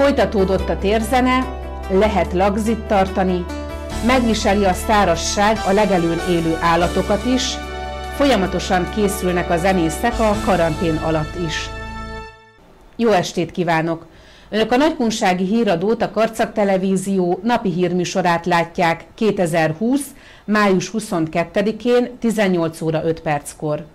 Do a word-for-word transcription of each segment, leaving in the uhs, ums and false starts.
Folytatódott a térzene, lehet lagzit tartani, megviseli a szárazság a legelőn élő állatokat is, folyamatosan készülnek a zenészek a karantén alatt is. Jó estét kívánok! Önök a Nagykunsági Híradót, a Karcag Televízió napi hírműsorát látják kétezer-húsz. május huszonkettedikén tizennyolc óra öt perckor.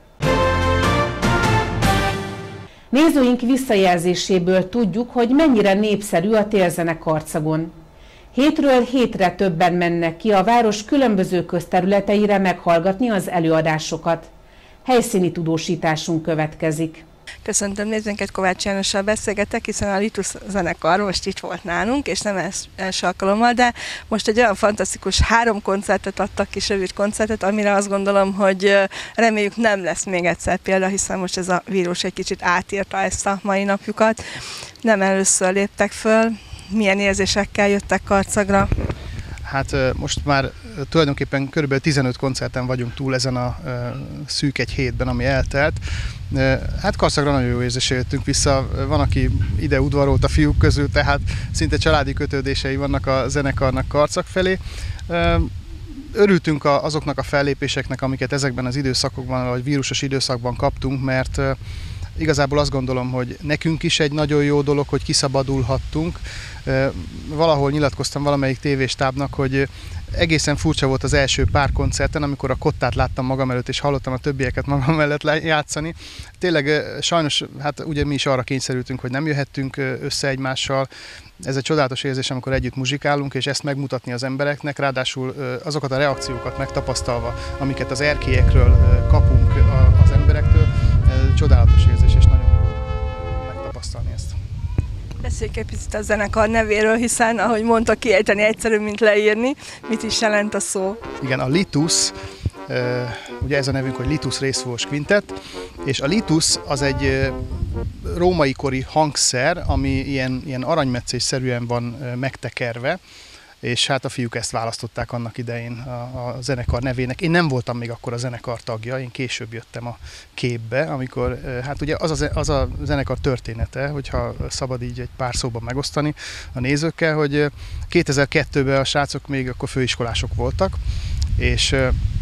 Nézőink visszajelzéséből tudjuk, hogy mennyire népszerű a térzene Karcagon. Hétről hétre többen mennek ki a város különböző közterületeire meghallgatni az előadásokat. Helyszíni tudósításunk következik. Köszöntöm nézőinket, Kovács Jánossal beszélgetek, hiszen a Litus zenekar most itt volt nálunk, és nem első alkalommal, de most egy olyan fantasztikus három koncertet adtak ki, rövid koncertet, amire azt gondolom, hogy reméljük nem lesz még egyszer példa, hiszen most ez a vírus egy kicsit átírta ezt a mai napjukat. Nem először léptek föl. Milyen érzésekkel jöttek Karcagra? Hát most már tulajdonképpen körülbelül tizenöt koncerten vagyunk túl ezen a szűk egy hétben, ami eltelt. Hát Karcagra nagyon jó érzéssel jöttünk vissza, van, aki ide udvarolt a fiúk közül, tehát szinte családi kötődései vannak a zenekarnak Karcag felé. Örültünk azoknak a fellépéseknek, amiket ezekben az időszakokban, vagy vírusos időszakban kaptunk, mert igazából azt gondolom, hogy nekünk is egy nagyon jó dolog, hogy kiszabadulhattunk. Valahol nyilatkoztam valamelyik tévéstábnak, hogy egészen furcsa volt az első pár koncerten, amikor a kottát láttam magam előtt, és hallottam a többieket magam mellett játszani. Tényleg sajnos, hát ugye mi is arra kényszerültünk, hogy nem jöhettünk össze egymással. Ez egy csodálatos érzés, amikor együtt muzsikálunk, és ezt megmutatni az embereknek, ráadásul azokat a reakciókat megtapasztalva, amiket az erkélyekről kapunk az emberektől, csodálatos érzés, és nagyon jó megtapasztalni ezt. Beszéljük egy picit a zenekar nevéről, hiszen, ahogy mondta, kiejteni egyszerű, mint leírni. Mit is jelent a szó? Igen, a Litus, ugye ez a nevünk, hogy Litus Részfúvós Quintet, és a Litus az egy római kori hangszer, ami ilyen, ilyen aranymetszésszerűen van megtekerve, és hát a fiúk ezt választották annak idején a, a zenekar nevének. Én nem voltam még akkor a zenekar tagja, én később jöttem a képbe, amikor, hát ugye az a, az a zenekar története, hogyha szabad így egy pár szóban megosztani a nézőkkel, hogy kétezer-kettőben a srácok még akkor főiskolások voltak, és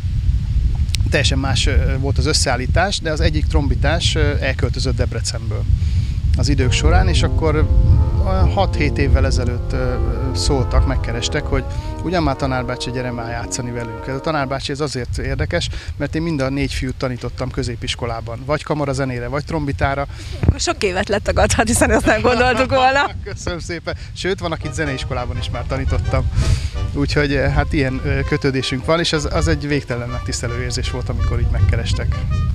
teljesen más volt az összeállítás, de az egyik trombitás elköltözött Debrecenből az idők során, és akkor hat-hét évvel ezelőtt szóltak, megkerestek, hogy ugyan már tanárbácsi, gyere már játszani velünk. Ez a tanárbácsi ez azért érdekes, mert én mind a négy fiút tanítottam középiskolában. Vagy kamarazenére, vagy trombitára. Sok évet letagadhat, hiszen ezt nem gondoltuk volna. Köszönöm szépen. Sőt, van, akit zeneiskolában is már tanítottam. Úgyhogy hát ilyen kötődésünk van, és az, az egy végtelen megtisztelő érzés volt, amikor így megkerestek.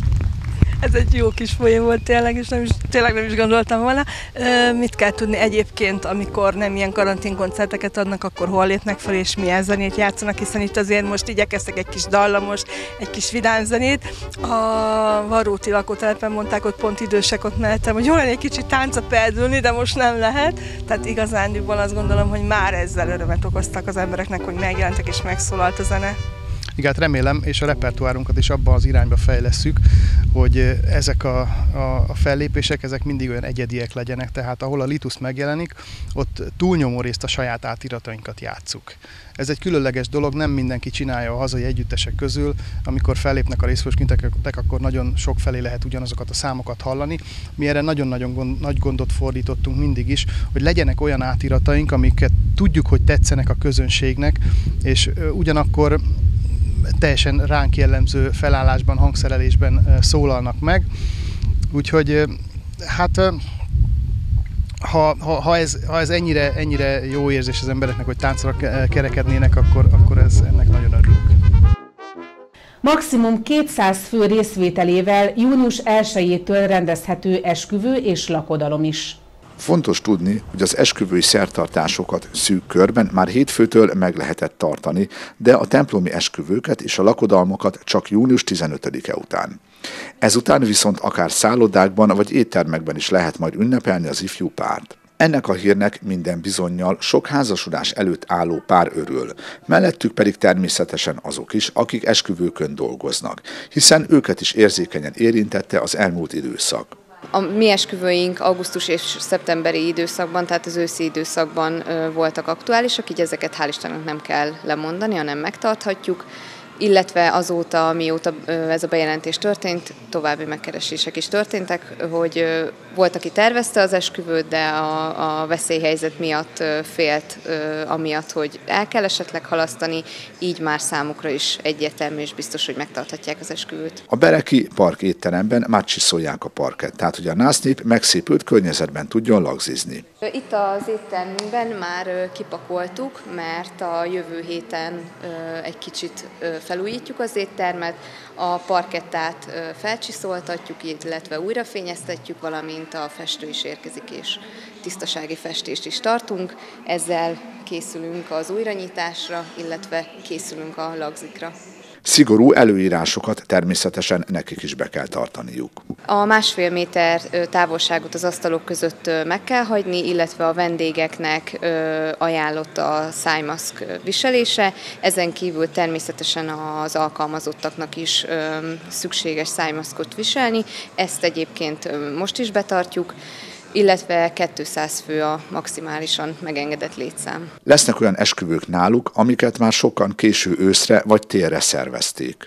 Ez egy jó kis poén volt tényleg, és nem is, tényleg nem is gondoltam volna. Mit kell tudni egyébként, amikor nem ilyen karanténkoncerteket adnak, akkor hol lépnek fel, és milyen zenét játszanak, hiszen itt azért most igyekeztek egy kis dallamos, egy kis vidám zenét. A Varróti lakótelepen mondták, ott pont idősek ott mellettem, hogy jó lenne egy kicsit tánca perdülni, de most nem lehet. Tehát igazándiból azt gondolom, hogy már ezzel örömet okoztak az embereknek, hogy megjelentek és megszólalt a zene. Igen, hát remélem, és a repertoárunkat is abban az irányba fejlesszük, hogy ezek a, a, a fellépések, ezek mindig olyan egyediek legyenek, tehát ahol a Litus megjelenik, ott túlnyomó részt a saját átiratainkat játsszuk. Ez egy különleges dolog, nem mindenki csinálja a hazai együttesek közül, amikor fellépnek a Részfúvós Quintetek, akkor nagyon sok felé lehet ugyanazokat a számokat hallani. Mi erre nagyon-nagyon gond, nagy gondot fordítottunk mindig is, hogy legyenek olyan átirataink, amiket tudjuk, hogy tetszenek a közönségnek, és ugyanakkor teljesen ránk jellemző felállásban, hangszerelésben szólalnak meg. Úgyhogy hát ha, ha, ha, ez, ha ez ennyire, ennyire jó érzés az embereknek, hogy táncra kerekednének, akkor, akkor ez, ennek nagyon örülünk. Maximum kétszáz fő részvételével június elsejétől rendezhető esküvő és lakodalom is. Fontos tudni, hogy az esküvői szertartásokat szűk körben már hétfőtől meg lehetett tartani, de a templomi esküvőket és a lakodalmakat csak június tizenötödike után. Ezután viszont akár szállodákban vagy éttermekben is lehet majd ünnepelni az ifjú párt. Ennek a hírnek minden bizonnyal sok házasodás előtt álló pár örül, mellettük pedig természetesen azok is, akik esküvőkön dolgoznak, hiszen őket is érzékenyen érintette az elmúlt időszak. A mi esküvőink augusztus és szeptemberi időszakban, tehát az őszi időszakban voltak aktuálisak, így ezeket hál' Istennek nem kell lemondani, hanem megtarthatjuk, illetve azóta, mióta ez a bejelentés történt, további megkeresések is történtek, hogy volt, aki tervezte az esküvőt, de a, a veszélyhelyzet miatt félt, amiatt, hogy el kell esetleg halasztani, így már számukra is egyértelmű és biztos, hogy megtarthatják az esküvőt. A Bereki Park étteremben már csiszolják a parket, tehát hogy a násznép megszépült környezetben tudjon lagzizni. Itt az éttermünkben már kipakoltuk, mert a jövő héten egy kicsit felújítjuk az éttermet, a parkettát felcsiszoltatjuk, illetve újrafényeztetjük, valamint a festő is érkezik, és tisztasági festést is tartunk. Ezzel készülünk az újranyitásra, illetve készülünk a lagzikra. Szigorú előírásokat természetesen nekik is be kell tartaniuk. A másfél méter távolságot az asztalok között meg kell hagyni, illetve a vendégeknek ajánlott a szájmaszk viselése. Ezen kívül természetesen az alkalmazottaknak is szükséges szájmaszkot viselni. Ezt egyébként most is betartjuk, illetve kétszáz fő a maximálisan megengedett létszám. Lesznek olyan esküvők náluk, amiket már sokan késő őszre vagy télre szervezték.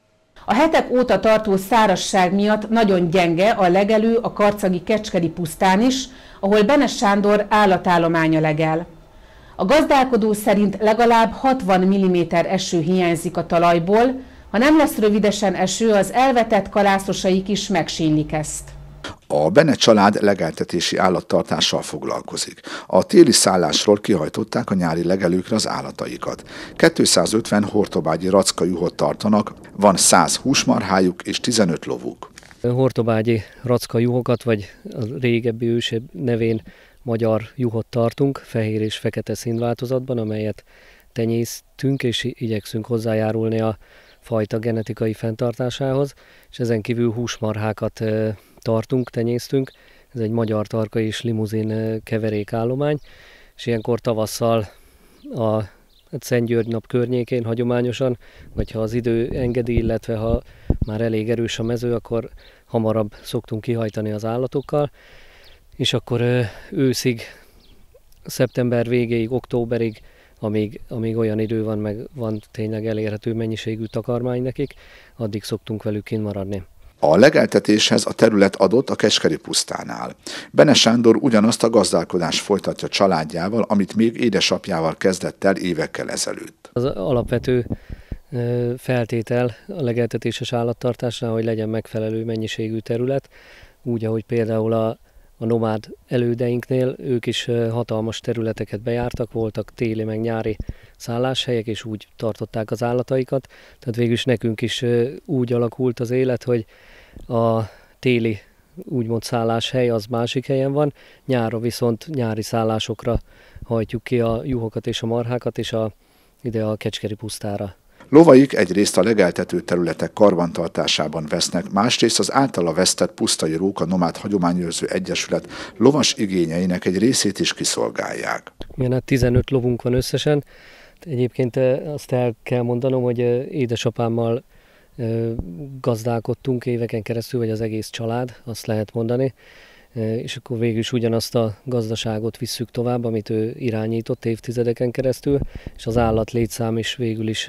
A hetek óta tartó szárazság miatt nagyon gyenge a legelő a karcagi Kecskeri pusztán is, ahol Benes Sándor állatállománya legel. A gazdálkodó szerint legalább hatvan milliméter eső hiányzik a talajból, ha nem lesz rövidesen eső, az elvetett kalászosaik is megsínlik ezt. A Bene család legeltetési állattartással foglalkozik. A téli szállásról kihajtották a nyári legelőkre az állataikat. kétszázötven hortobágyi racka juhot tartanak, van száz húsmarhájuk és tizenöt lovuk. Hortobágyi racka juhokat, vagy a régebbi ősebb nevén magyar juhot tartunk, fehér és fekete színváltozatban, amelyet tenyésztünk és igyekszünk hozzájárulni a fajta genetikai fenntartásához, és ezen kívül húsmarhákat tartunk, tenyésztünk. Ez egy magyar tarka és limuzin keverékállomány, és ilyenkor tavasszal a Szent György nap környékén hagyományosan, vagy ha az idő engedi, illetve ha már elég erős a mező, akkor hamarabb szoktunk kihajtani az állatokkal, és akkor őszig, szeptember végéig, októberig, amíg, amíg olyan idő van, meg van tényleg elérhető mennyiségű takarmány nekik, addig szoktunk velük kint maradni. A legeltetéshez a terület adott a Kecskeri pusztánál. Benes Sándor ugyanazt a gazdálkodást folytatja családjával, amit még édesapjával kezdett el évekkel ezelőtt. Az alapvető feltétel a legeltetéses állattartásnál, hogy legyen megfelelő mennyiségű terület, úgy, ahogy például a, a nomád elődeinknél, ők is hatalmas területeket bejártak, voltak téli meg nyári szálláshelyek, és úgy tartották az állataikat. Tehát végül is nekünk is úgy alakult az élet, hogy a téli úgymond szálláshely az másik helyen van, nyára viszont nyári szállásokra hajtjuk ki a juhokat és a marhákat, és a, ide a Kecskeri pusztára. Lovaik egyrészt a legeltető területek karbantartásában vesznek, másrészt az általa vesztett Pusztai Róka Nomád Hagyományőrző Egyesület lovas igényeinek egy részét is kiszolgálják. Igen, hát tizenöt lovunk van összesen. Egyébként azt el kell mondanom, hogy édesapámmal gazdálkodtunk éveken keresztül, vagy az egész család, azt lehet mondani, és akkor végül is ugyanazt a gazdaságot visszük tovább, amit ő irányított évtizedeken keresztül, és az állat létszám is végül is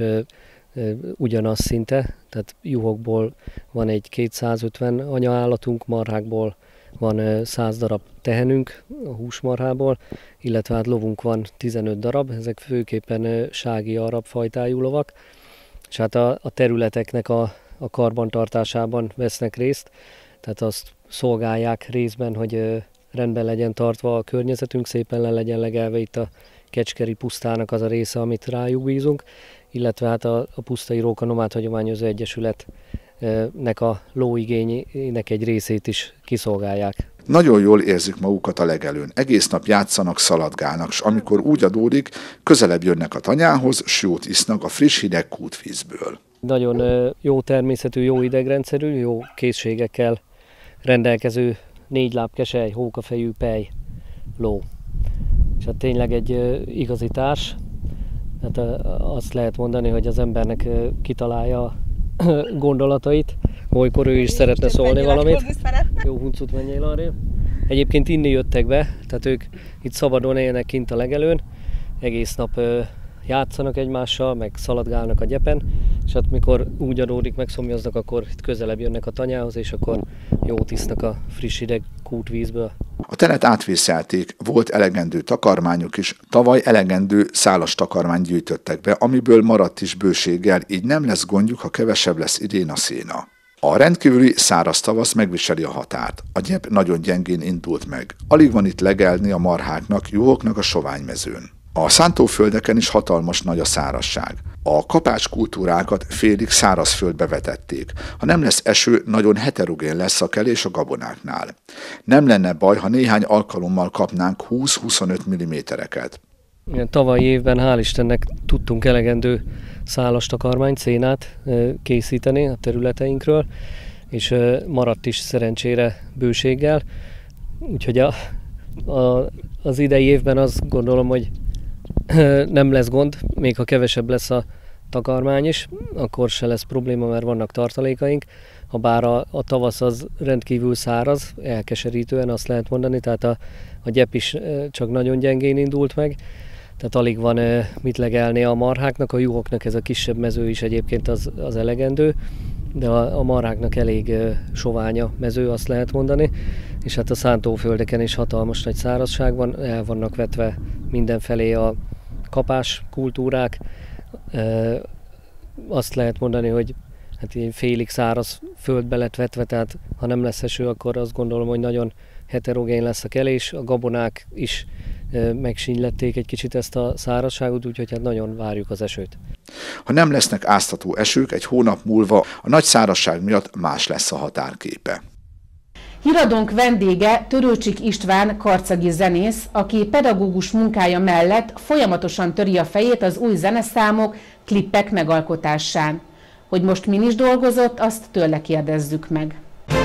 ugyanaz szinte, tehát juhokból van egy kétszázötven anyaállatunk, marhákból van száz darab tehenünk a húsmarhából, illetve hát lovunk van tizenöt darab, ezek főképpen sági arab fajtájú lovak, és hát a, a területeknek a, a karbantartásában vesznek részt, tehát azt szolgálják részben, hogy rendben legyen tartva a környezetünk, szépen le legyen legelve itt a Kecskeri pusztának az a része, amit rájuk bízunk, illetve hát a, a Pusztai Róka Nomád Hagyományőrző Egyesületnek a lóigényének egy részét is kiszolgálják. Nagyon jól érzik magukat a legelőn, egész nap játszanak, szaladgálnak, s amikor úgy adódik, közelebb jönnek a tanyához, s jót isznak a friss hideg kútvízből. Nagyon jó természetű, jó idegrendszerű, jó készségekkel rendelkező négyláb kesely, hókafejű pej ló. És hát tényleg egy igazi társ. Hát azt lehet mondani, hogy az embernek kitalálja gondolatait, olykor ő is Én szeretne szólni valamit. Szeretne. Jó, huncut menjél arra. Egyébként inni jöttek be, tehát ők itt szabadon élnek kint a legelőn, egész nap ö, játszanak egymással, meg szaladgálnak a gyepen, és hát mikor úgy adódik, megszomjaznak, akkor itt közelebb jönnek a tanyához, és akkor jót isznak a friss hideg kútvízből. A telet átvészelték, volt elegendő takarmányuk is, tavaly elegendő szálas takarmányt gyűjtöttek be, amiből maradt is bőséggel, így nem lesz gondjuk, ha kevesebb lesz idén a széna. A rendkívüli száraz tavasz megviseli a határt. A gyep nagyon gyengén indult meg. Alig van itt legelni a marháknak, juhoknak a soványmezőn. A szántóföldeken is hatalmas nagy a szárazság. A kapács kultúrákat félig szárazföldbe vetették. Ha nem lesz eső, nagyon heterogén lesz a kelés a gabonáknál. Nem lenne baj, ha néhány alkalommal kapnánk húsz-huszonöt millimétereket. Tavalyi évben hál' Istennek tudtunk elegendő szálas takarmányt, szénát készíteni a területeinkről, és maradt is szerencsére bőséggel. Úgyhogy a, a, az idei évben azt gondolom, hogy nem lesz gond, még ha kevesebb lesz a takarmány is, akkor se lesz probléma, mert vannak tartalékaink. Ha bár a, a tavasz az rendkívül száraz, elkeserítően azt lehet mondani, tehát a, a gyep is csak nagyon gyengén indult meg, tehát alig van mit legelni a marháknak, a juhoknak ez a kisebb mező is egyébként az, az elegendő, de a, a marháknak elég sovány a mező, azt lehet mondani, és hát a szántóföldeken is hatalmas nagy szárazság van, el vannak vetve mindenfelé a kapás kultúrák. Azt lehet mondani, hogy hát ilyen félig száraz földbe lett vetve, tehát ha nem lesz eső, akkor azt gondolom, hogy nagyon heterogén lesz a kelés. A gabonák is megsínylették egy kicsit ezt a szárazságot, úgyhogy hát nagyon várjuk az esőt. Ha nem lesznek áztató esők, egy hónap múlva a nagy szárazság miatt más lesz a határképe. Híradónk vendége Törőcsik István karcagi zenész, aki pedagógus munkája mellett folyamatosan töri a fejét az új zeneszámok, klippek megalkotásán. Hogy most min is dolgozott, azt tőle kérdezzük meg.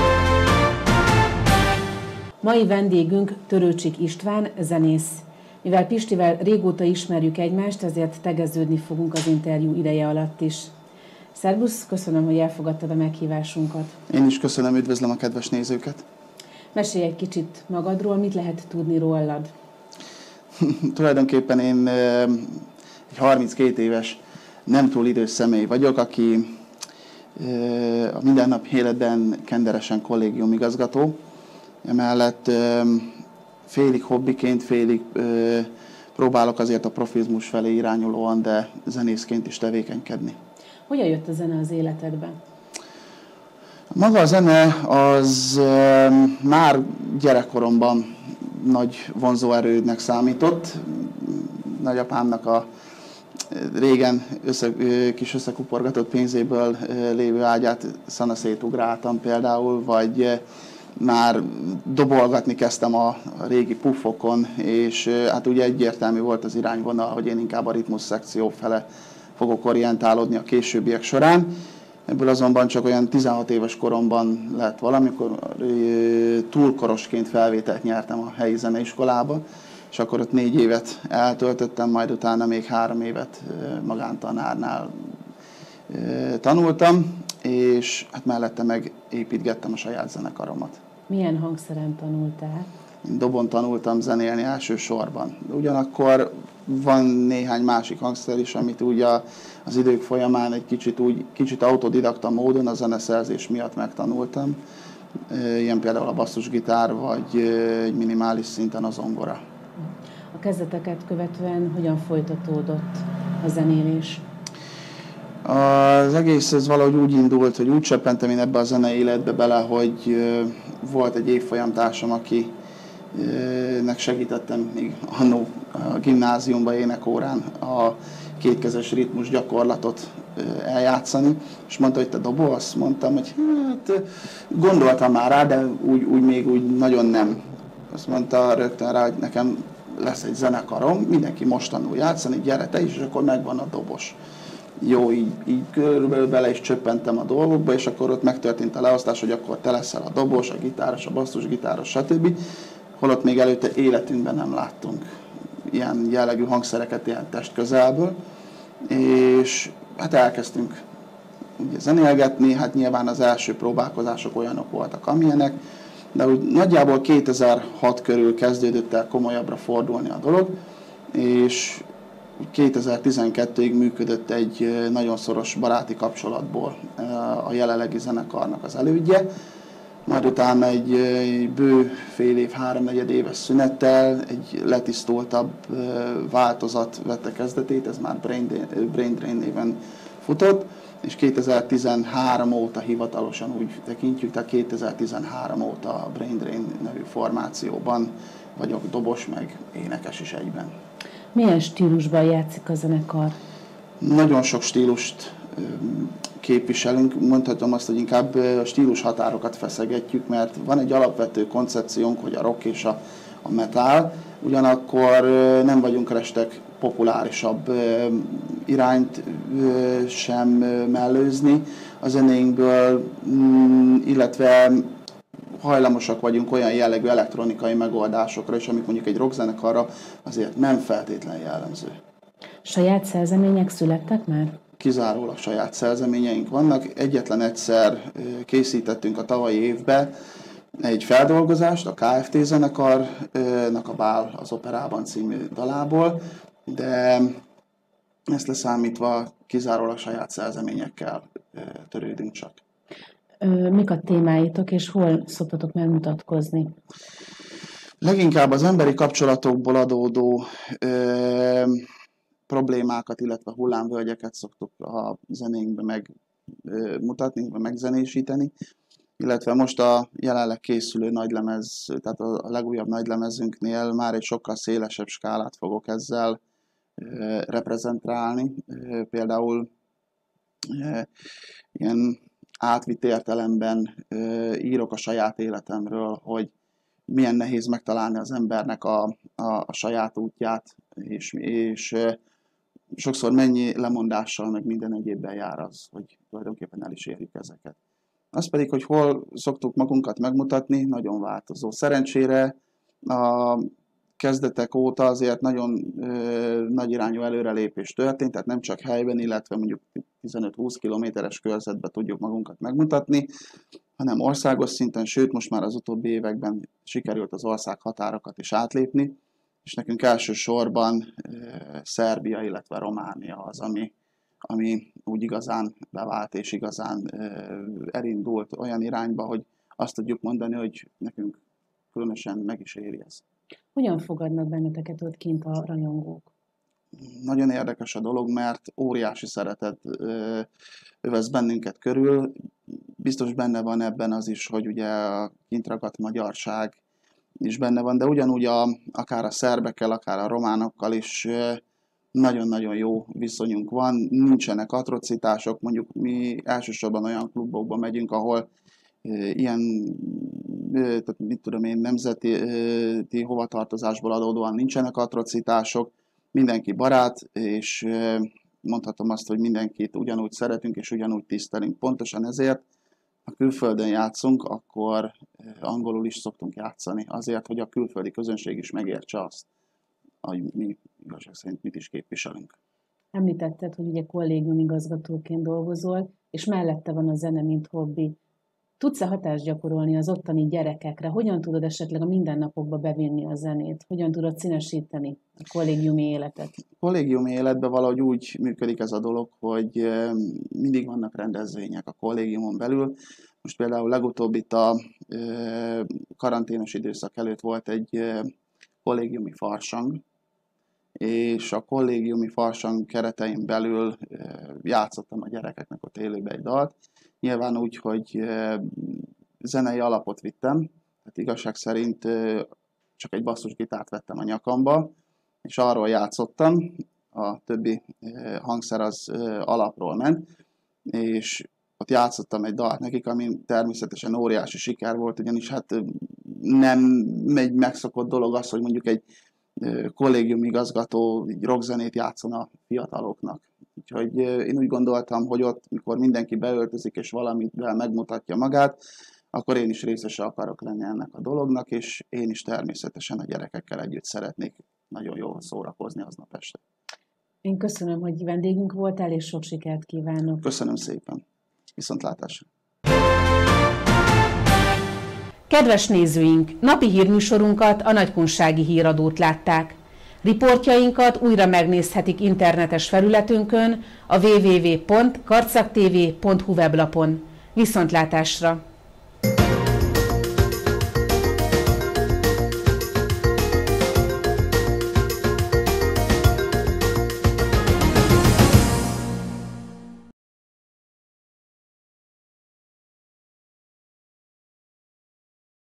Mai vendégünk Törőcsik István zenész. Mivel Pistivel régóta ismerjük egymást, ezért tegeződni fogunk az interjú ideje alatt is. Szervusz, köszönöm, hogy elfogadtad a meghívásunkat. Én is köszönöm, üdvözlöm a kedves nézőket. Mesélj egy kicsit magadról, mit lehet tudni rólad? Tulajdonképpen én egy harminckét éves, nem túl idős személy vagyok, aki a mindennapi életben kenderesen kollégiumigazgató. Emellett félig hobbiként, félig próbálok azért a profizmus felé irányulóan, de zenészként is tevékenykedni. Hogyan jött a zene az életedbe? Maga a zene az e, már gyerekkoromban nagy vonzóerődnek számított. Nagyapámnak a régen össze, kis összekuporgatott pénzéből lévő ágyát szanaszétugráltam például, vagy már dobolgatni kezdtem a régi puffokon, és hát ugye egyértelmű volt az irányvonal, hogy én inkább a ritmus szekció fele fogok orientálódni a későbbiek során. Ebből azonban csak olyan tizenhat éves koromban lett valamikor, túlkorosként felvételt nyertem a helyi zeneiskolába, és akkor ott négy évet eltöltöttem, majd utána még három évet magántanárnál tanultam, és hát mellette meg építgettem a saját zenekaromat. Milyen hangszeren tanultál? Én dobon tanultam zenélni elsősorban. Ugyanakkor van néhány másik hangszer is, amit úgy a, az idők folyamán egy kicsit, úgy, kicsit autodidakta módon a zeneszerzés miatt megtanultam. Ilyen például a basszusgitár, vagy egy minimális szinten a zongora. A kezdeteket követően hogyan folytatódott a zenélés? Az egész ez valahogy úgy indult, hogy úgy csöppentem én ebbe a zenei életbe bele, hogy volt egy évfolyamtársam, aki nek segítettem még annó a gimnáziumban énekórán a kétkezes ritmus gyakorlatot eljátszani, és mondta, hogy te dobolsz? Mondtam, hogy hát gondoltam már rá, de úgy, úgy még úgy nagyon nem. Azt mondta rögtön rá, hogy nekem lesz egy zenekarom, mindenki most tanul játszani, gyere te is, és akkor megvan a dobos. Jó, így, így körülbelül bele is csöppentem a dolgokba, és akkor ott megtörtént a leosztás, hogy akkor te leszel a dobos, a gitáros, a basszusgitáros, stb. Holott még előtte életünkben nem láttunk ilyen jellegű hangszereket ilyen testközelből, és hát elkezdtünk ugye zenélgetni, hát nyilván az első próbálkozások olyanok voltak, amilyenek, de úgy nagyjából kétezer-hat körül kezdődött el komolyabbra fordulni a dolog, és kétezer-tizenkettőig működött egy nagyon szoros baráti kapcsolatból a jelenlegi zenekarnak az elődje, majd utána egy, egy bő fél év, háromnegyed éves szünettel egy letisztultabb változat vette kezdetét, ez már Brain, Brain Drain néven futott, és kétezer-tizenhárom óta hivatalosan úgy tekintjük, tehát kétezer-tizenhárom óta a Brain Drain nevű formációban vagyok dobos, meg énekes is egyben. Milyen stílusban játszik a zenekar? Nagyon sok stílust képviselünk, mondhatom azt, hogy inkább a stílus határokat feszegetjük, mert van egy alapvető koncepciónk, hogy a rock és a, a metal, ugyanakkor nem vagyunk restek populárisabb irányt sem mellőzni a zenéinkből, illetve hajlamosak vagyunk olyan jellegű elektronikai megoldásokra, és amik mondjuk egy rockzenekarra azért nem feltétlenül jellemző. Saját szerzemények születtek már? Kizárólag saját szerzeményeink vannak. Egyetlen egyszer készítettünk a tavalyi évben egy feldolgozást a ká ef té zenekarnak a Bál az operában című dalából, de ezt leszámítva kizárólag saját szerzeményekkel törődünk csak. Mik a témáitok, és hol szoktatok megmutatkozni? Leginkább az emberi kapcsolatokból adódó ö, problémákat, illetve hullámvölgyeket szoktuk a zenénkbe megmutatni, megzenésíteni, illetve most a jelenleg készülő nagylemez, tehát a legújabb nagylemezünknél már egy sokkal szélesebb skálát fogok ezzel ö, reprezentálni. Ö, például ö, ilyen átvitt értelemben ö, írok a saját életemről, hogy milyen nehéz megtalálni az embernek a, a, a saját útját, és, és ö, sokszor mennyi lemondással, meg minden egyébben jár az, hogy tulajdonképpen el is érjük ezeket. Az pedig, hogy hol szoktuk magunkat megmutatni, nagyon változó. Szerencsére a kezdetek óta azért nagyon ö, nagy irányú előrelépés történt, tehát nem csak helyben, illetve mondjuk tizenöt-húsz kilométeres körzetben tudjuk magunkat megmutatni, hanem országos szinten, sőt most már az utóbbi években sikerült az ország határokat is átlépni, és nekünk elsősorban ö, Szerbia, illetve Románia az, ami, ami úgy igazán bevált és igazán ö, elindult olyan irányba, hogy azt tudjuk mondani, hogy nekünk különösen meg is éri ez. Hogyan fogadnak benneteket ott kint a rajongók? Nagyon érdekes a dolog, mert óriási szeretet ö, övez bennünket körül. Biztos benne van ebben az is, hogy ugye a kint ragadt magyarság is benne van, de ugyanúgy a, akár a szerbekkel, akár a románokkal is nagyon-nagyon jó viszonyunk van. Nincsenek atrocitások, mondjuk mi elsősorban olyan klubokba megyünk, ahol ilyen, tehát mit tudom én, nemzeti hovatartozásból adódóan nincsenek atrocitások, mindenki barát, és mondhatom azt, hogy mindenkit ugyanúgy szeretünk, és ugyanúgy tisztelünk. Pontosan ezért, ha külföldön játszunk, akkor angolul is szoktunk játszani, azért, hogy a külföldi közönség is megértse azt, hogy mi igazság szerint mit is képviselünk. Említetted, hogy ugye kollégium igazgatóként dolgozol, és mellette van a zene, mint hobbi. Tudsz-e hatást gyakorolni az ottani gyerekekre? Hogyan tudod esetleg a mindennapokba bevinni a zenét? Hogyan tudod színesíteni a kollégiumi életet? A kollégiumi életben valahogy úgy működik ez a dolog, hogy mindig vannak rendezvények a kollégiumon belül. Most például legutóbb itt a karanténos időszak előtt volt egy kollégiumi farsang, és a kollégiumi farsang keretein belül játszottam a gyerekeknek ott élőbe egy dalt. Nyilván úgy, hogy zenei alapot vittem, tehát igazság szerint csak egy basszusgitárt vettem a nyakamba, és arról játszottam, a többi hangszer az alapról ment, és ott játszottam egy dalt nekik, ami természetesen óriási siker volt, ugyanis hát nem egy megszokott dolog az, hogy mondjuk egy kollégium igazgató egy rockzenét játszon a fiataloknak. Úgyhogy én úgy gondoltam, hogy ott, mikor mindenki beöltözik és valamivel megmutatja magát, akkor én is részese akarok lenni ennek a dolognak, és én is természetesen a gyerekekkel együtt szeretnék nagyon jól szórakozni aznap este. Én köszönöm, hogy vendégünk voltál, és sok sikert kívánok. Köszönöm szépen. Viszontlátásra! Kedves nézőink, napi hírműsorunkat, a Nagykunsági Híradót látták. Riportjainkat újra megnézhetik internetes felületünkön, a double-u double-u double-u pont karcaktv pont hu weblapon. Viszontlátásra!